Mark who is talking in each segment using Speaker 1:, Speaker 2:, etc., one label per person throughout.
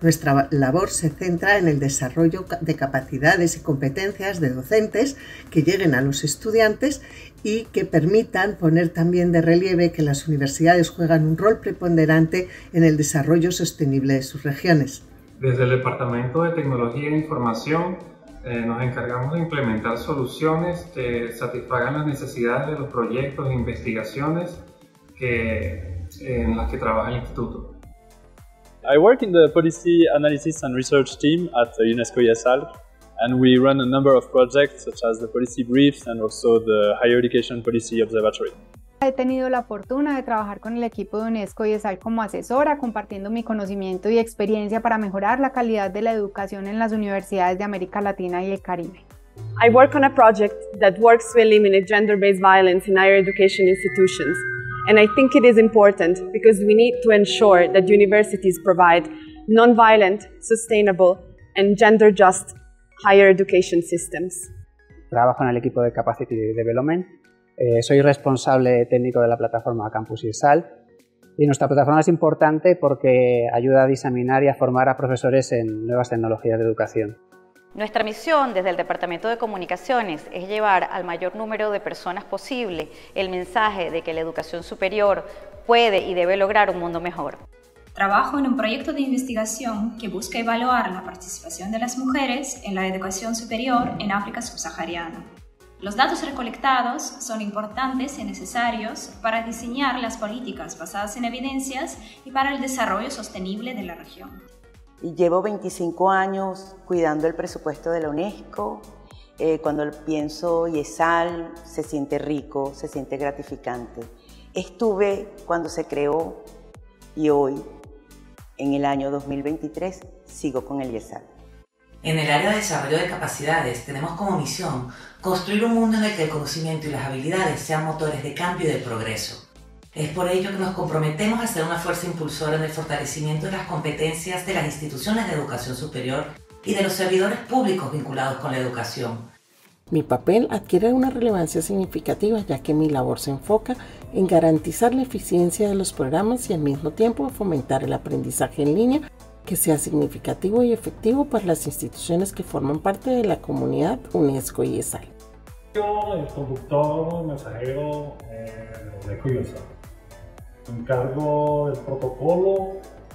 Speaker 1: Nuestra labor se centra en el desarrollo de capacidades y competencias de docentes que lleguen a los estudiantes y que permitan poner también de relieve que las universidades juegan un rol preponderante en el desarrollo sostenible de sus regiones.
Speaker 2: Desde el Departamento de Tecnología e Información nos encargamos de implementar soluciones que satisfagan las necesidades de los proyectos e investigaciones en las que trabaja el Instituto.
Speaker 3: I work in the Policy Analysis and Research team at UNESCO ESAL, and we run a number of projects such as the Policy Briefs and also the Higher Education Policy Observatory.
Speaker 4: He tenido la fortuna de trabajar con el equipo de UNESCO ESAL como asesora, compartiendo mi conocimiento y experiencia para mejorar la calidad de la educación en las universidades de América Latina y el Caribe.
Speaker 5: I work on a project that works to eliminate gender-based violence in higher education institutions. And I think it is important because we need to ensure that universities provide non-violent, sustainable, and gender-just higher education systems.
Speaker 6: Trabajo en el equipo de Capacity Development. Soy responsable técnico de la plataforma Campus ESAL. Y nuestra plataforma es importante porque ayuda a diseminar y a formar a profesores en nuevas tecnologías de educación.
Speaker 7: Nuestra misión desde el Departamento de Comunicaciones es llevar al mayor número de personas posible el mensaje de que la educación superior puede y debe lograr un mundo mejor.
Speaker 8: Trabajo en un proyecto de investigación que busca evaluar la participación de las mujeres en la educación superior en África subsahariana. Los datos recolectados son importantes y necesarios para diseñar las políticas basadas en evidencias y para el desarrollo sostenible de la región.
Speaker 9: Llevo 25 años cuidando el presupuesto de la UNESCO. Cuando pienso ESAL, se siente rico, se siente gratificante. Estuve cuando se creó y hoy, en el año 2023, sigo con el ESAL.
Speaker 10: En el área de desarrollo de capacidades tenemos como misión construir un mundo en el que el conocimiento y las habilidades sean motores de cambio y de progreso. Es por ello que nos comprometemos a ser una fuerza impulsora en el fortalecimiento de las competencias de las instituciones de educación superior y de los servidores públicos vinculados con la educación.
Speaker 11: Mi papel adquiere una relevancia significativa ya que mi labor se enfoca en garantizar la eficiencia de los programas y al mismo tiempo fomentar el aprendizaje en línea que sea significativo y efectivo para las instituciones que forman parte de la comunidad UNESCO y ESAL.
Speaker 12: Yo, el conductor, mensajero de UNESCO y ESAL. Me encargo del protocolo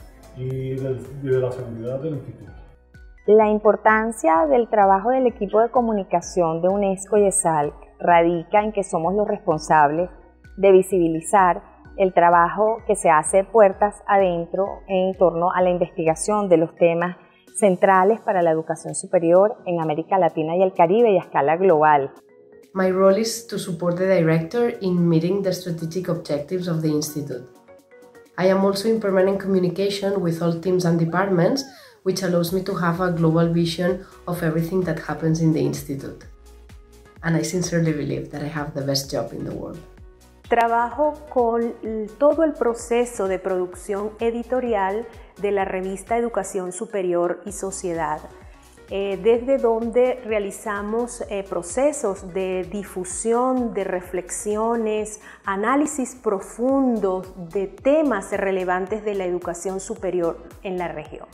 Speaker 12: y de la seguridad del instituto.
Speaker 13: La importancia del trabajo del equipo de comunicación de UNESCO y ESAL radica en que somos los responsables de visibilizar el trabajo que se hace puertas adentro en torno a la investigación de los temas centrales para la educación superior en América Latina y el Caribe y a escala global.
Speaker 14: My role is to support the director in meeting the strategic objectives of the Institute. I am also in permanent communication with all teams and departments, which allows me to have a global vision of everything that happens in the Institute. And I sincerely believe that I have the best job in the world.
Speaker 15: Trabajo con todo el proceso de producción editorial de la revista Educación Superior y Sociedad, desde donde realizamos procesos de difusión, de reflexiones, análisis profundos de temas relevantes de la educación superior en la región.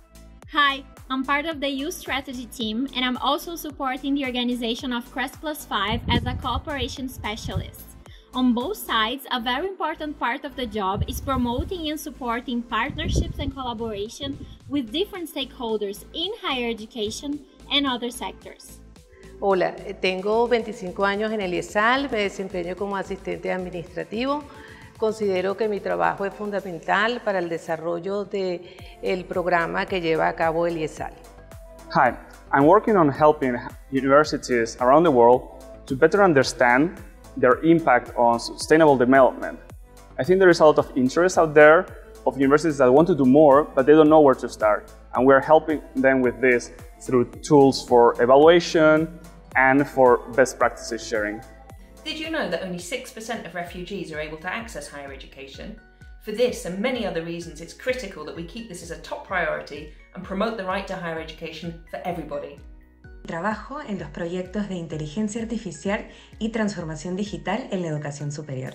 Speaker 16: Hi, I'm part of the Youth Strategy team and I'm also supporting the organization of CREST+5 as a cooperation specialist. On both sides, a very important part of the job is promoting and supporting partnerships and collaboration with different stakeholders in higher education and other sectors.
Speaker 17: Hola, tengo 25 años en el ESAL, me desempeño como asistente administrativo. Considero que mi trabajo es fundamental para el desarrollo del programa que lleva a cabo el ESAL.
Speaker 3: Hi, I'm working on helping universities around the world to better understand their impact on sustainable development. I think there is a lot of interest out there of universities that want to do more, but they don't know where to start. And we're helping them with this through tools for evaluation and for best practices sharing.
Speaker 18: Did you know that only 6% of refugees are able to access higher education? For this and many other reasons, it's critical that we keep this as a top priority and promote the right to higher education for everybody.
Speaker 19: Trabajo en los proyectos de inteligencia artificial y transformación digital en la educación superior.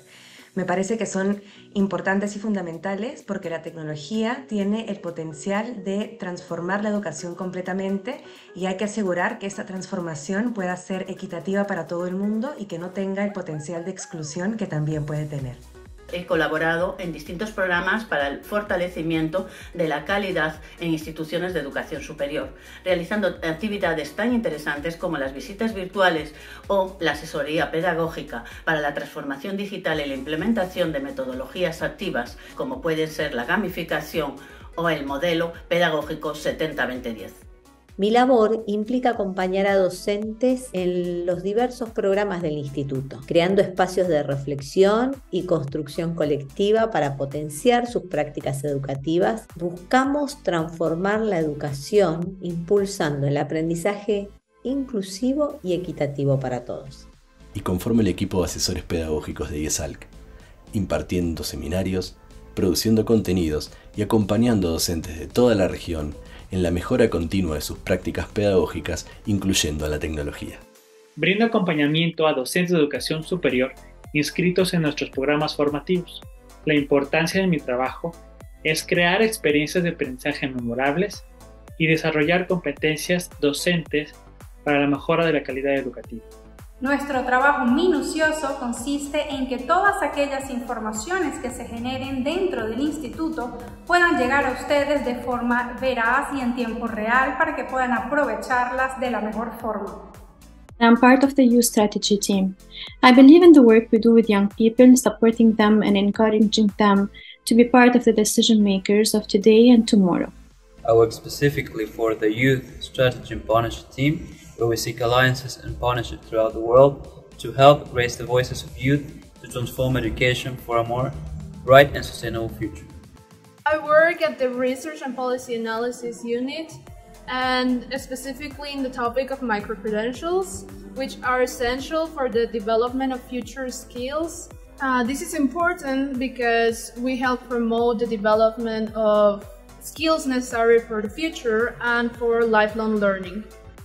Speaker 19: Me parece que son importantes y fundamentales porque la tecnología tiene el potencial de transformar la educación completamente y hay que asegurar que esta transformación pueda ser equitativa para todo el mundo y que no tenga el potencial de exclusión que también puede tener.
Speaker 20: He colaborado en distintos programas para el fortalecimiento de la calidad en instituciones de educación superior, realizando actividades tan interesantes como las visitas virtuales o la asesoría pedagógica para la transformación digital y la implementación de metodologías activas, como pueden ser la gamificación o el modelo pedagógico 70-20-10.
Speaker 21: Mi labor implica acompañar a docentes en los diversos programas del instituto, creando espacios de reflexión y construcción colectiva para potenciar sus prácticas educativas. Buscamos transformar la educación impulsando el aprendizaje inclusivo y equitativo para todos.
Speaker 22: Y conformo el equipo de asesores pedagógicos de IESALC, impartiendo seminarios, produciendo contenidos y acompañando a docentes de toda la región en la mejora continua de sus prácticas pedagógicas, incluyendo a la tecnología.
Speaker 23: Brindo acompañamiento a docentes de educación superior inscritos en nuestros programas formativos. La importancia de mi trabajo es crear experiencias de aprendizaje memorables y desarrollar competencias docentes para la mejora de la calidad educativa.
Speaker 24: Nuestro trabajo minucioso consiste en que todas aquellas informaciones que se generen dentro del instituto puedan llegar a ustedes de forma veraz y en tiempo real para que puedan aprovecharlas de la mejor forma.
Speaker 25: I'm part of the Youth Strategy team. I believe in the work we do with young people, supporting them and encouraging them to be part of the decision makers of today and tomorrow.
Speaker 26: I work specifically for the Youth Strategy and Partnership team, where we seek alliances and partnerships throughout the world to help raise the voices of youth to transform education for a more bright and sustainable future.
Speaker 27: I work at the Research and Policy Analysis Unit, and specifically in the topic of micro-credentials, which are essential for the development of future skills. This is important because we help promote the development of skills necessary for the future and for lifelong learning.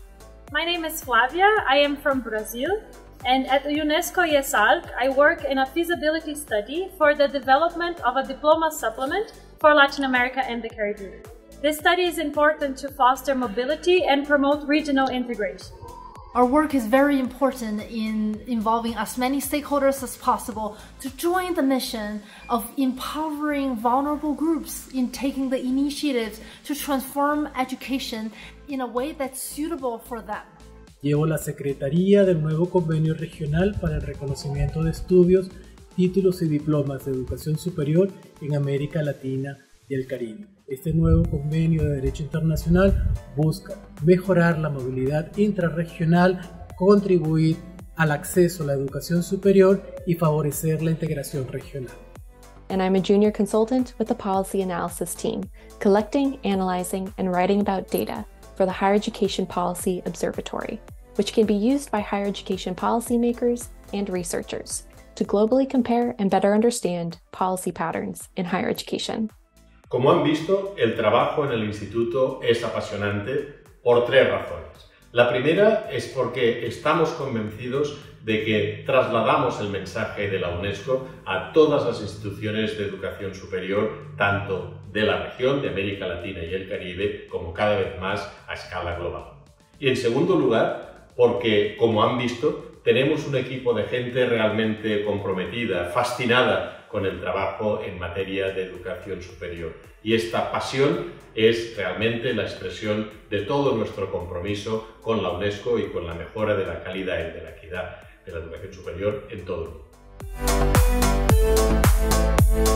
Speaker 28: My name is Flavia, I am from Brazil, and at UNESCO IESALC I work in a feasibility study for the development of a diploma supplement for Latin America and the Caribbean. This study is important to foster mobility and promote regional integration.
Speaker 29: Our work is very important in involving as many stakeholders as possible to join the mission of empowering vulnerable groups in taking the initiatives to transform education in a way that's suitable for them.
Speaker 30: Llevo la secretaría del nuevo convenio regional para el reconocimiento de estudios, títulos y diplomas de educación superior en América Latina y el Caribe. Este nuevo convenio de derecho internacional busca mejorar la movilidad intrarregional, contribuir al acceso a la educación superior y favorecer la integración regional.
Speaker 31: And I'm a junior consultant with the Policy Analysis team, collecting, analyzing, and writing about data for the Higher Education Policy Observatory, which can be used by higher education policymakers and researchers to globally compare and better understand policy patterns in higher education.
Speaker 32: Como han visto, el trabajo en el instituto es apasionante por tres razones. La primera es porque estamos convencidos de que trasladamos el mensaje de la UNESCO a todas las instituciones de educación superior, tanto de la región de América Latina y el Caribe, como cada vez más a escala global. Y en segundo lugar, porque, como han visto, tenemos un equipo de gente realmente comprometida, fascinada con el trabajo en materia de educación superior. Y esta pasión es realmente la expresión de todo nuestro compromiso con la UNESCO y con la mejora de la calidad y de la equidad de la educación superior en todo el mundo.